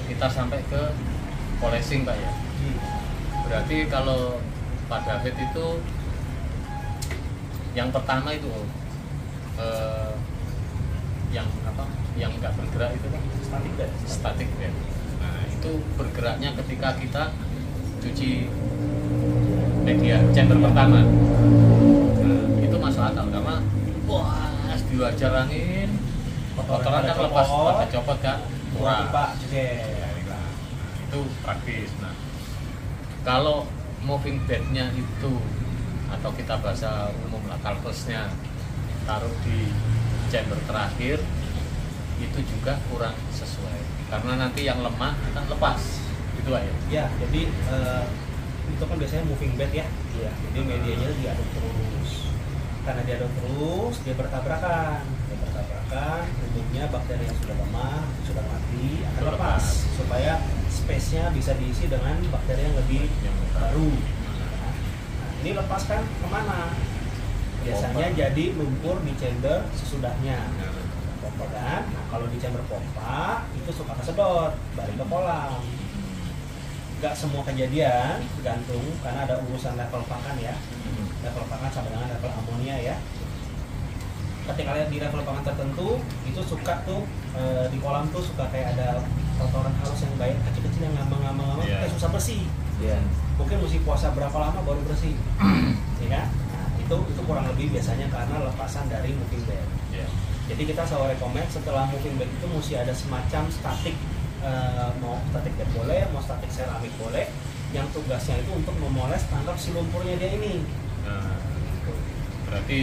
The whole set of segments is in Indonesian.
kita sampai ke polishing Pak ya. Berarti kalau pada head itu yang pertama itu yang apa? Yang nggak bergerak itu kan static bed. Nah itu bergeraknya ketika kita cuci media chamber pertama. Nah, itu masuk akal karena wah dihajar angin, kotoran kan lepas pada copot kan kurang. Itu praktis. Nah kalau moving bednya itu atau kita bahasa umum lah kalpesnya taruh di chamber terakhir itu juga kurang sesuai karena nanti yang lemah akan lepas gitu Pak ya. Ya jadi itu kan biasanya moving bed ya. Iya. Jadi medianya diaduk terus. Karena diaduk terus dia bertabrakan. Umumnya bakteri yang sudah lemah, sudah mati akan lepas supaya space-nya bisa diisi dengan bakteri yang lebih baru. Nah, ini lepaskan kemana? Biasanya jadi lumpur di chamber sesudahnya. Pompa kan? Nah, kalau di chamber pompa itu suka kesedot, balik ke kolam. Gak semua kejadian, tergantung karena ada urusan level pakan ya. Level pakan sama dengan level amonia ya. Ketika di level pakan tertentu itu suka tuh di kolam tuh suka kayak ada kotoran halus yang baik kecil-kecil yang ngambang-ngambang kayak susah bersih. Mungkin mesti puasa berapa lama baru bersih. Ya kan? Nah, itu kurang lebih biasanya karena lepasan dari moving bed. Jadi kita selalu rekomend setelah moving bed itu mesti ada semacam statik, mau statik bed boleh, mau statik seramik boleh, yang tugasnya itu untuk memoles tangkap si lumpurnya dia ini. Nah, berarti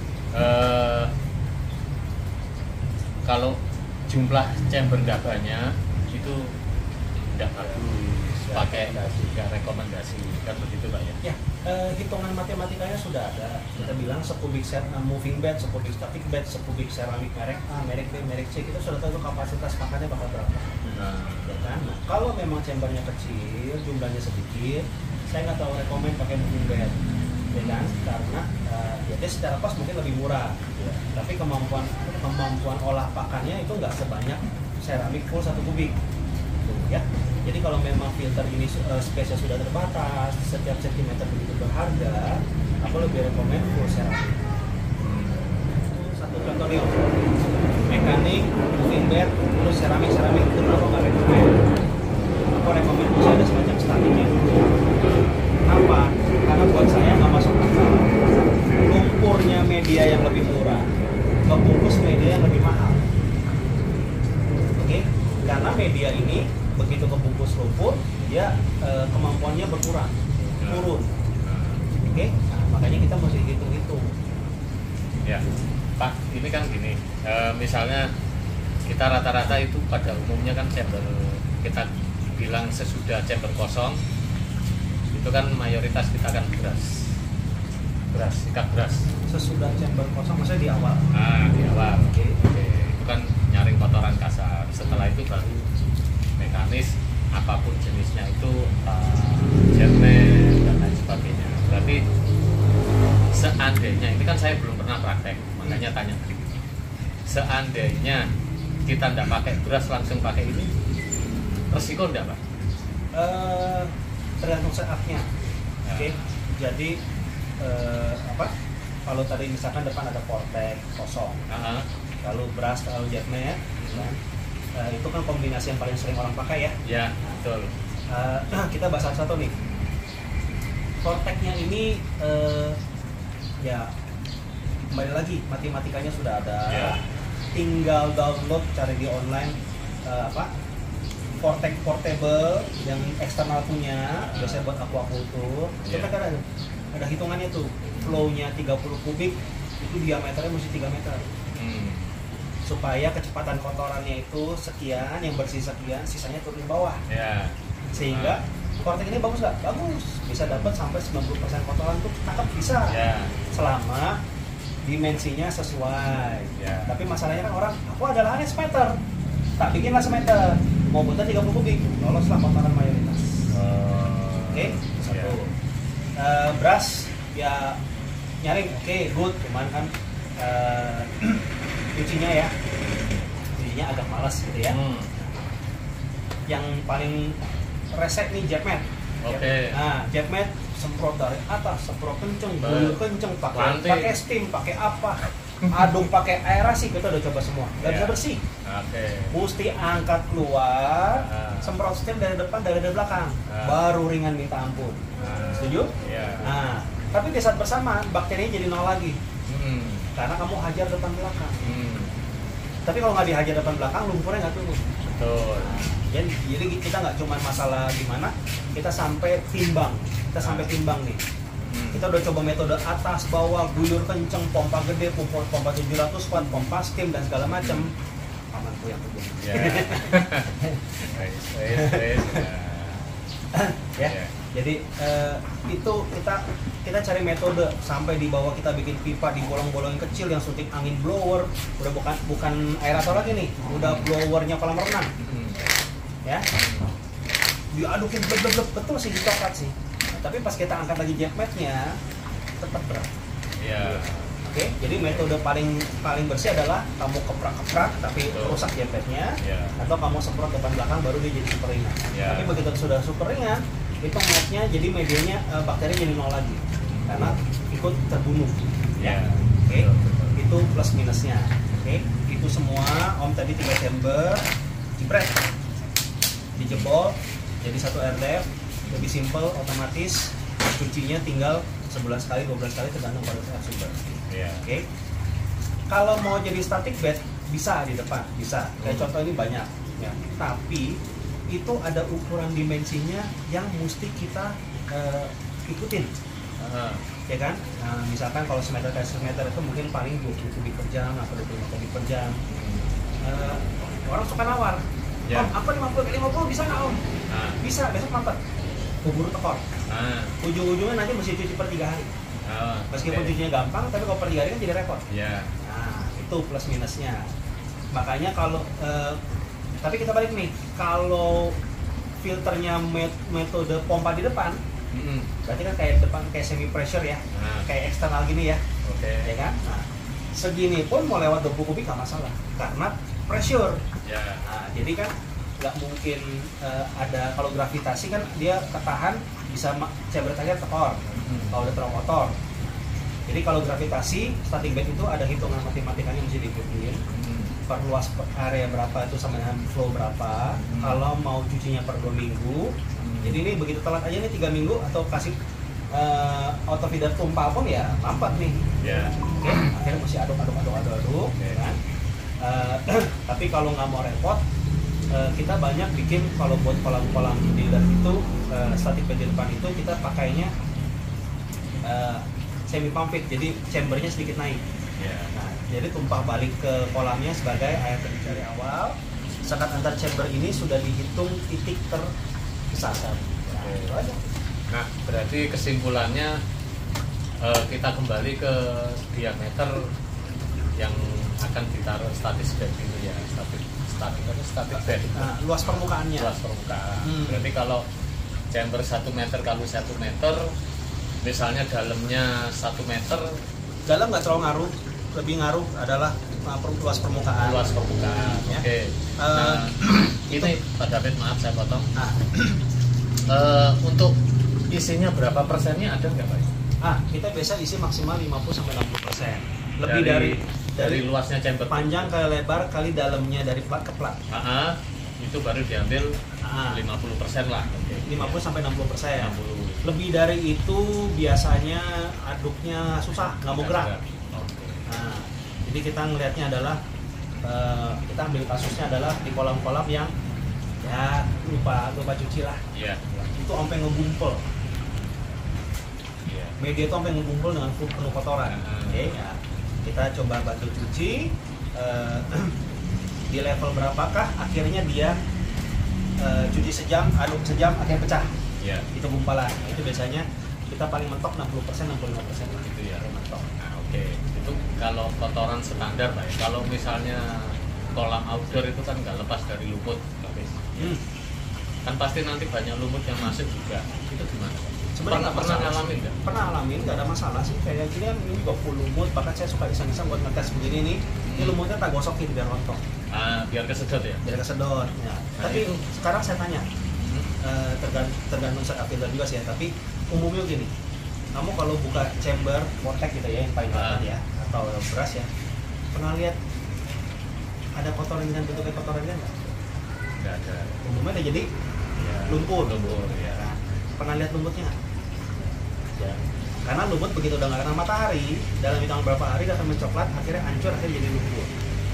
kalau jumlah chamber nggak banyak itu tidak bagus pakai nggak rekomendasi kan begitu Pak ya? Ya, hitungan matematikanya sudah ada. Kita bilang sekubik moving bed, sekubik static bed, sekubik seramik merek A, merek B, merek C, kita sudah tahu kapasitas pakannya bakal berapa. Ya kan? Nah, kalau memang chambernya kecil, jumlahnya sedikit, saya nggak tahu rekomend pakai moving bed. Ya kan? Karena ya dia secara cost mungkin lebih murah, tapi kemampuan olah pakannya itu nggak sebanyak seramik full 1 kubik, ya. Jadi kalau memang filter ini space-nya sudah terbatas, setiap sentimeter begitu berharga, aku lebih rekomend full seramik. Satu contoh nih, mekanik, moving bed, terus seramik itu aku nggak rekomend. Aku rekomend masih ada semacam statiknya dulu. Kenapa? Karena buat saya nggak masuk akal. Lumpurnya media yang lebih murah, kebungkus media yang lebih mahal. Oke? Karena media ini begitu kebungkus lumpur, dia kemampuannya berkurang, turun. Oke? Nah, makanya kita mesti hitung-hitung. Ya, Pak, ini kan gini, misalnya kita rata-rata itu pada umumnya kan chamber kita bilang sesudah chamber kosong itu kan mayoritas kita kan ikat beras sesudah chamber kosong, maksudnya di awal. Di awal. Oke. Itu kan nyaring kotoran kasar. Setelah itu baru mekanis apapun jenisnya itu jerman dan lain sebagainya. Berarti seandainya ini kan saya belum pernah praktek, makanya tanya tadi. Seandainya kita tidak pakai beras langsung pakai ini, resiko enggak Pak? Tergantung saatnya. Oke. Jadi kalau tadi misalkan depan ada portek kosong, lalu beras, lalu jetnet, itu kan kombinasi yang paling sering orang pakai ya. Ya, betul. Kita bahas satu nih. Porteknya ini ya kembali lagi matematikanya sudah ada. Tinggal download, cari di online portek portable yang eksternal punya, biasanya buat aquaculture. Kita kan ada hitungannya tuh, flow-nya 30 kubik itu diameternya mesti 3 meter. Supaya kecepatan kotorannya itu sekian, yang bersih sekian, sisanya turun ke bawah. Sehingga portek ini bagus nggak? Bagus, bisa dapat sampai 90% kotoran tuh tangkap bisa. Selama dimensinya sesuai. Tapi masalahnya kan orang, aku ada lahannya semeter, tak bikinlah semeter, mau butuh 30 kubik, loloslah kotoran mayoritas. Oke, satu. Beras ya nyaring, oke, good, cuman kan cucinya agak malas gitu ya. yang paling resek nih jet mat. Oke. Nah, jet mat semprot dari atas, semprot kenceng, guyur kenceng, pakai steam, pakai apa, aduk pakai aerasi, kita udah coba semua, nggak bisa bersih. Oke. Mesti angkat keluar, semprot steam dari depan, dari belakang, baru ringan minta ampun. Setuju? Iya. Nah, tapi di saat bersamaan bakterinya jadi nol lagi, karena kamu hajar depan belakang. Tapi kalau nggak dihajar depan belakang, lumpurnya nggak turun. Betul. Jadi kita nggak cuma masalah gimana, kita sampai timbang, nih. Kita udah coba metode atas, bawah, guyur kenceng, pompa gede, pompa 700 watt, pompa steam dan segala macam. Pamanku yang kerja. Ya. Jadi itu kita cari metode sampai di bawah, kita bikin pipa di bolong-bolong kecil yang suntik angin blower, udah bukan aerator lagi nih, udah blowernya kolam renang. Ya, diadukin bleb betul sih, dicoklat sih. Nah, tapi pas kita angkat lagi jet matnya tetap berat. Iya. Oke, jadi metode paling bersih adalah kamu keprak tapi rusak jet matnya, atau kamu semprot depan belakang baru dia jadi super ringan. Tapi begitu sudah super ringan, itu matnya jadi medianya bakteri jadi nol lagi karena ikut terbunuh. Ya. Oke, itu plus minusnya. Oke, itu semua Om tadi 3 chamber, jebret, dijebol jadi satu air depth, lebih simple, otomatis, cucinya tinggal sebulan sekali, 2 bulan sekali tergantung pada air sumber. Oke. Kalau mau jadi static bed bisa di depan, bisa. Kayak contoh ini banyak, ya. Tapi itu ada ukuran dimensinya yang mesti kita ikutin, ya kan? Nah, misalkan kalau semeter kali semeter itu mungkin paling 20 kubik per jam atau 25 kubik per jam. Orang suka nawar. Om, apa 50 bisa nggak Om? Bisa, besok mampet. Keburu tekor. Ujung-ujungnya nanti mesti cuci per 3 hari. Meskipun cucinya gampang, tapi kalau per 3 hari kan jadi repot. Nah, itu plus minusnya. Makanya kalau tapi kita balik nih, kalau filternya metode pompa di depan, berarti kan kayak semi pressure ya, kayak eksternal gini ya, ya kan? Nah, segini pun mau lewat 20 kubik nggak masalah, karena pressure. Nah, jadi kan nggak mungkin ada, kalau gravitasi kan dia ketahan, bisa chamber terakhir tekor kalau udah terlalu kotor. Jadi kalau gravitasi static bed itu ada hitungan matematikanya yang mesti diikutin. Perluas area berapa itu sama dengan flow berapa. Kalau mau cucinya per 2 minggu, jadi ini begitu telat aja nih 3 minggu atau kasih auto feeder tumpah pun ya mampet nih. Oke, akhirnya mesti aduk kan? Tapi kalau nggak mau repot, kita banyak bikin, kalau buat kolam-kolam dealer itu static bed di depan itu kita pakainya semi pump fit, jadi chambernya sedikit naik. Nah, jadi tumpah balik ke kolamnya sebagai air dari awal. Sekat antar chamber ini sudah dihitung titik terbesar. Itu aja. Nah, berarti kesimpulannya kita kembali ke diameter yang akan ditaruh static bed itu ya, static bed. Nah, luas permukaannya. Luas permukaan. Berarti kalau chamber 1 meter kali 1 meter, misalnya dalamnya 1 meter, dalam nggak terlalu ngaruh, lebih ngaruh adalah luas permukaan. Luas permukaan. Ya. Oke. Nah, ini Pak David, maaf saya potong. Untuk isinya berapa persennya ada nggak Pak? Kita biasa isi maksimal 50-60%. Lebih dari luasnya chamber, panjang kali lebar kali dalamnya dari plat ke plat. Itu baru diambil 50% lah. 50-60%. Lebih dari itu biasanya aduknya susah, nggak mau gerak. Nah, jadi kita ngelihatnya adalah kita ambil kasusnya adalah di kolam-kolam yang ya lupa cuci lah. Itu sampai ngegumpel. Media itu sampai ngegumpel dengan penuh kotoran. Oke, ya. Kita coba bantu cuci. Di level berapakah akhirnya dia cuci sejam, aduk sejam, akhirnya pecah. Itu gumpalan. Nah, itu biasanya kita paling mentok 60%, 65% lah. Gitu ya. Mentok. Itu kalau kotoran standar Pak. Kalau misalnya kolam outdoor itu kan nggak lepas dari lumut, kan pasti nanti banyak lumut yang masuk juga. Itu gimana Pak? Sebenarnya pernah ngalamin nggak? Pernah ngalamin, nggak ada masalah sih. Kayak gini kan, ini juga full lumut, bahkan saya suka iseng-iseng buat ngetes begini nih. Ini lumutnya tak gosokin biar rontok. Biar kesedot ya. biar kesedot. Ya. Tapi itu. sekarang saya tanya, tergantung set up filter juga sih ya. Tapi umumnya gini, kamu kalau buka chamber vortex gitu ya, yang paling depan ya, atau brush ya, pernah lihat ada kotoran dengan bentuknya kotoran kan nggak? Nggak ada. Umumnya udah jadi Ya. lumpur. Lumpur ya. Kan? Pernah lihat lumpurnya nggak? Ya. Karena lumut begitu udah nggak kena matahari, dalam hitungan berapa hari dia akan mencoklat, akhirnya hancur, akhirnya jadi lumpur.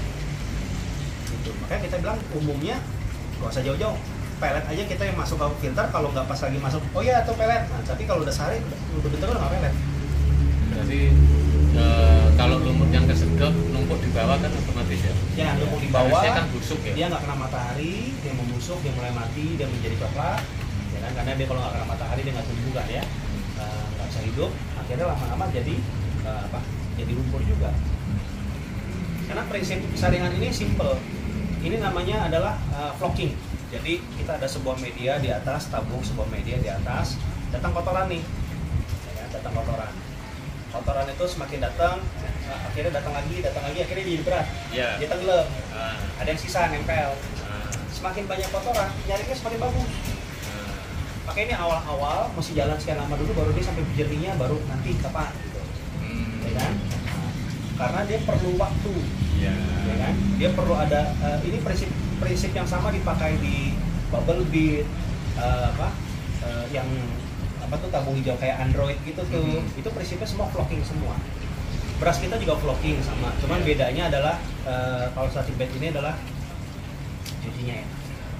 Gitu. Makanya kita bilang umumnya nggak usah jauh-jauh, pelet aja kita yang masuk ke filter, kalau nggak pas lagi masuk, oh ya itu pelet. Nah, tapi kalau udah sehari, udah bentuk udah nggak pelet. Berarti kalau lumut yang kesedot numpuk di bawah kan otomatis ya. Ya, numpuk di bawah, Harusnya kan busuk ya. dia nggak kena matahari, dia membusuk, dia mulai mati, dia menjadi coklat, ya kan? Karena dia kalau nggak kena matahari dia nggak tumbuh kan ya, nggak bisa hidup, akhirnya lama-lama jadi jadi lumpur juga. Karena prinsip saringan ini simple, ini namanya adalah flocking. Jadi kita ada sebuah media di atas, tabung sebuah media di atas, datang kotoran nih, ya, datang kotoran. Kotoran itu semakin datang, akhirnya datang lagi, akhirnya jadi berat, Ya. dia tenggelam. Ah, Ada yang sisa nempel. Semakin banyak kotoran, nyarinya semakin bagus. Makanya ini awal-awal mesti jalan sekian lama dulu, baru dia sampai jernihnya, baru nanti kapan gitu, ya kan? Karena dia perlu waktu, Ya. ya kan? Dia perlu ada ini prinsip yang sama dipakai di bubble bead, yang apa tuh tabung hijau kayak Android gitu tuh. Itu prinsipnya semua flocking semua. Beras kita juga flocking sama, cuman bedanya adalah kalau static bed ini adalah cucinya ya.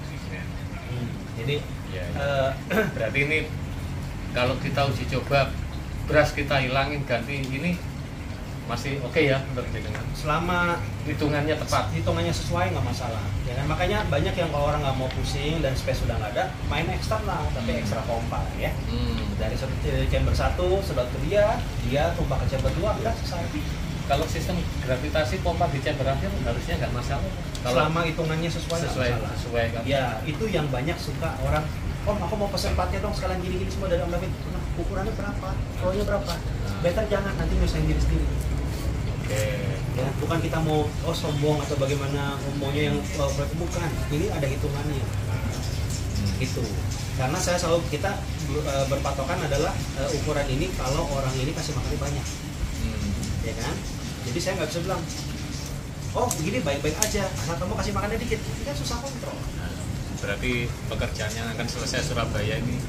Jadi Ya, ya. Berarti ini kalau kita uji coba beras kita hilangin ganti ini masih oke ya menurut dengan selama hitungannya tepat. hitungannya sesuai nggak masalah, ya kan? Makanya banyak yang kalau orang nggak mau pusing dan space sudah nggak ada, main eksternal tapi ekstra pompa ya. Dari chamber 1 sedot ke dia tumpah ke chamber 2, udah selesai. Kalau sistem gravitasi pompa di chamber akhir harusnya nggak masalah. Kalau Selama hitungannya sesuai nggak masalah. sesuai kan. Ya, itu yang banyak suka orang, Om aku mau pesen platnya dong sekalian gini-gini semua dari Om David. Nah, ukurannya berapa? Flownya berapa? Better jangan, nanti nyusahin diri sendiri. Oke. Ya, bukan kita mau sombong atau bagaimana maunya yang bukan. Ini ada hitungannya. Gitu. Karena saya selalu kita berpatokan adalah ukuran ini kalau orang ini kasih makannya banyak. Ya kan? Jadi saya nggak bisa bilang, oh begini baik-baik aja, asal kamu kasih makannya dikit, itu kan susah kontrol. Berarti pekerjaannya akan selesai Surabaya ini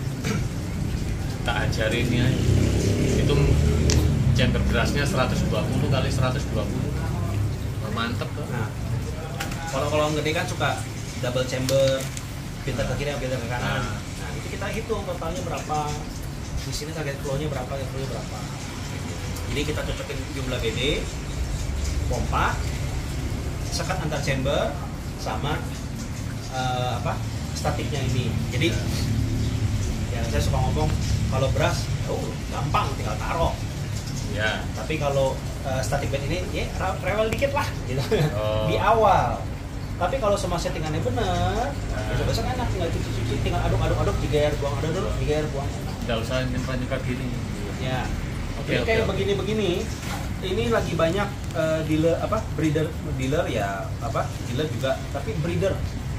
tak ajarin ya. Itu chamber berasnya 120 kali 120. Mantep tuh. Nah, kalau yang gede kan suka double chamber, filter ke kiri, filter ke kanan. Nah, itu kita hitung totalnya berapa. Di sini target flow-nya berapa, target flow-nya berapa. Jadi kita cocokin jumlah BD, pompa, sekat antar chamber, sama statiknya ini. Jadi ya saya suka ngomong kalau beras, gampang tinggal taruh. Ya. Tapi kalau static bed ini ya rewel dikit lah gitu. Oh. Di awal. Tapi kalau semua settingannya benar, besok-besok enak, tinggal cuci-cuci, tinggal aduk, digair buang, digair buang. Nggak usah nyemprot gini. Ya. Oke, Jadi kayak oke. begini-begini, ini lagi banyak breeder ya dealer juga, tapi breeder.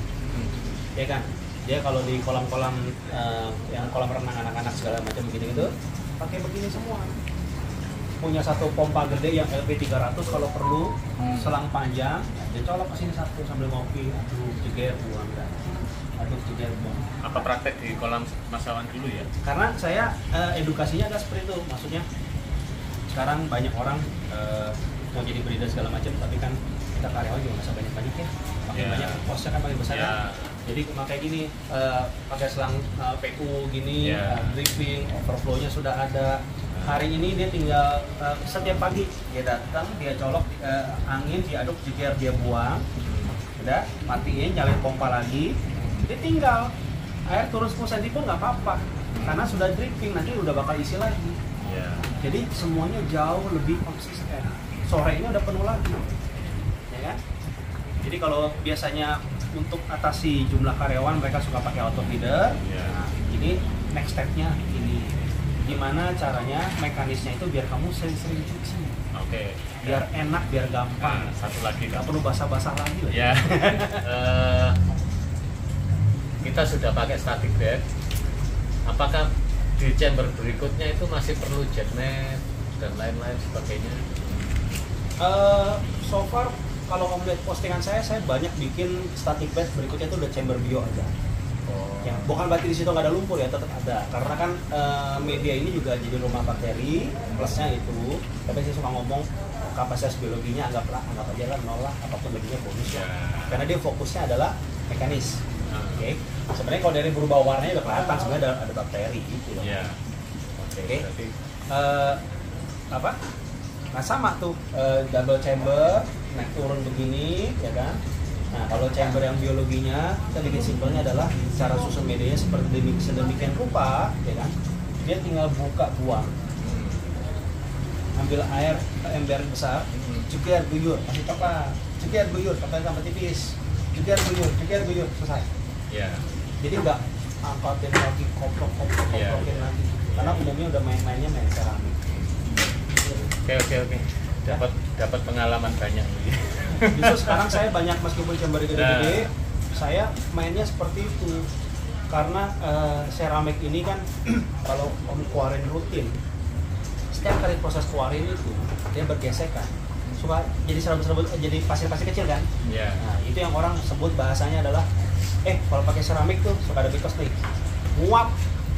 Ya kan? Dia kalau di kolam-kolam yang kolam renang anak-anak segala macam gitu pakai begini semua. Punya satu pompa gede yang LP 300 kalau perlu, selang panjang, dia colok ke sini satu sambil ngopi, jeger buang kan. Jeger buang. Apa praktek di kolam masawan dulu ya? Karena saya edukasinya agak seperti itu, maksudnya sekarang banyak orang mau jadi breeder segala macam, tapi kan kita karyawan juga nggak usah banyak-banyak ya, makin banyak kosnya kan paling besar kan. Jadi kayak gini, pakai selang PU gini, dripping, overflow-nya sudah ada. Hari ini dia tinggal setiap pagi dia datang, dia colok angin, diaduk, jeger, dia buang, udah matiin, nyalain pompa lagi, dia tinggal air turun 10 cm pun nggak apa-apa, karena sudah dripping, nanti udah bakal isi lagi. Jadi semuanya jauh lebih konsisten. Sorenya udah penuh lagi, ya kan? Jadi kalau biasanya untuk atasi jumlah karyawan mereka suka pakai auto feeder. Nah, ini next stepnya ini. gimana caranya, mekanisnya itu biar kamu sering-sering cuci. Oke. Biar enak, biar gampang. Nah, satu lagi Nggak Kak. perlu basah-basah lagi lah. Ya. Kita sudah pakai static bed. Apakah di chamber berikutnya itu masih perlu jetnet dan lain-lain sebagainya? So far kalau kamu lihat postingan saya banyak bikin static bed berikutnya itu udah chamber bio aja. Oh. Ya, bukan berarti di situ nggak ada lumpur ya, tetap ada. Karena kan media ini juga jadi rumah bakteri, plusnya itu. Tapi saya suka ngomong kapasitas biologinya anggap aja lah nol lah, apapun lebihnya bonus ya. Karena dia fokusnya adalah mekanis. Oke. Sebenarnya kalau dari berubah warnanya udah kelihatan sebenarnya ada bakteri gitu loh. Ya. Oke. Apa? Nah sama tuh double chamber naik turun begini ya kan. Nah kalau chamber yang biologinya kita bikin simpelnya adalah cara susun medianya seperti sedemikian rupa ya kan. Dia tinggal buka buang, ambil air ember besar, cukai air guyur, kasih apa? Cukai air guyur, sampai tipis, cukai air guyur, selesai. Ya. Jadi nggak angkatin lagi, koprok-koprokin lagi. Karena umumnya udah mainnya main seramik. Oke. Dapat pengalaman banyak. Justru sekarang saya banyak meskipun chamber gede-gede, saya mainnya seperti itu. Karena seramik ini kan kalau kamu keluarin rutin, setiap kali proses keluarin itu dia bergesekan. Suka jadi serabut-serabut, jadi pasir-pasir kecil kan? Ya. Nah, itu yang orang sebut bahasanya adalah kalau pakai seramik tuh suka ada mitos nih, nguap.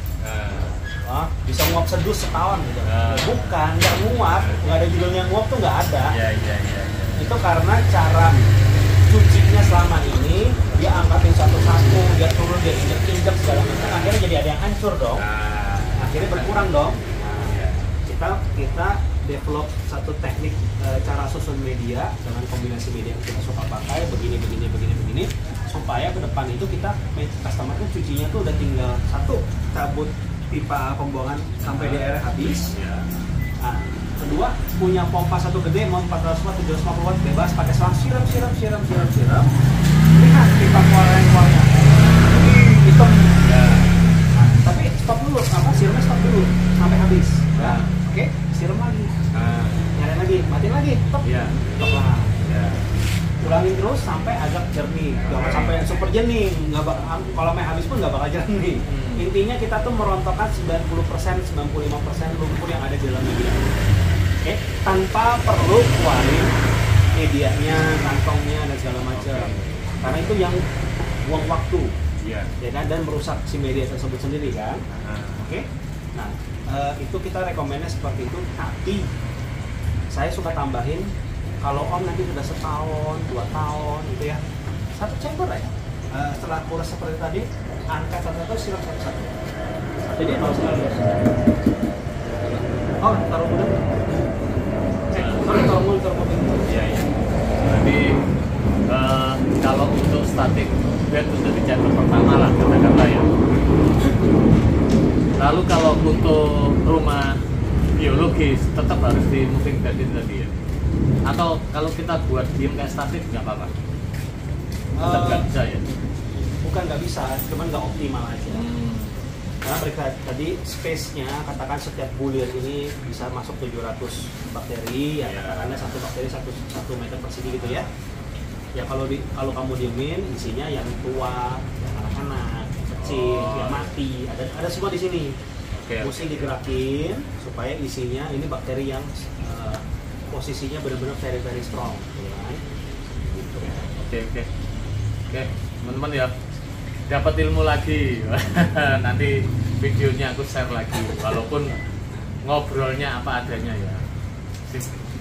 Bisa nguap sedus setahun gitu. Bukan, nggak nguap, nggak ada judulnya nguap tuh nggak ada. Ya. Itu karena cara cucinya selama ini dia angkatin satu-satu, dia turun, dia injek-injek segala macam, akhirnya jadi ada yang hancur dong. Akhirnya berkurang dong. Kita develop satu teknik cara susun media dengan kombinasi media yang kita suka pakai begini supaya ke depan itu kita customer tuh cucinya tuh udah tinggal satu cabut pipa pembuangan sampai di air habis. Nah, kedua punya pompa satu gede mau 400 watt 750 watt bebas pakai selang siram. Lihat pipa keluarnya hitam. Nah, tapi stop dulu, siramnya stop dulu sampai habis. Oke, siram lagi. Nyalain lagi, matiin lagi, stop. Stop lah. Ulangin terus sampai agak jernih, jangan sampai super jernih. Kalau main habis pun nggak bakal jernih. Intinya kita tuh merontokkan 90%, 95% lumpur yang ada di dalam media. Oke, tanpa perlu keluarin medianya, kantongnya dan segala macam. Karena itu yang buang waktu, ya kan, dan merusak si media tersebut sendiri kan. Oke, nah itu kita rekomennya seperti itu. Tapi saya suka tambahin. Kalau Om nanti sudah setahun, 2 tahun gitu ya, satu chamber ya. Setelah kurus seperti tadi, angkat satu-satu, siram satu-satu. Jadi nol sekali. Taruh mudah. Taruh mudah. Iya. Berarti kalau untuk static bed untuk di chamber pertama lah katakanlah ya. Lalu kalau untuk rumah biologis tetap harus di moving bed itu tadi ya. Atau kalau kita buat diem kayak statik nggak apa-apa? Tetap nggak bisa ya? Bukan nggak bisa, cuman nggak optimal aja. Karena mereka tadi space-nya, katakan setiap bulir ini bisa masuk 700 bakteri, ya katakannya satu bakteri 1 meter persegi gitu ya. Ya kalau kamu diemin, isinya yang tua, yang anak-anak, yang kecil, yang mati, ada semua di sini. Mesti digerakin supaya isinya ini bakteri yang posisinya benar-benar very strong, ya kan? Gitu. Oke, teman-teman ya, dapat ilmu lagi. Nanti videonya aku share lagi, walaupun ngobrolnya apa adanya ya.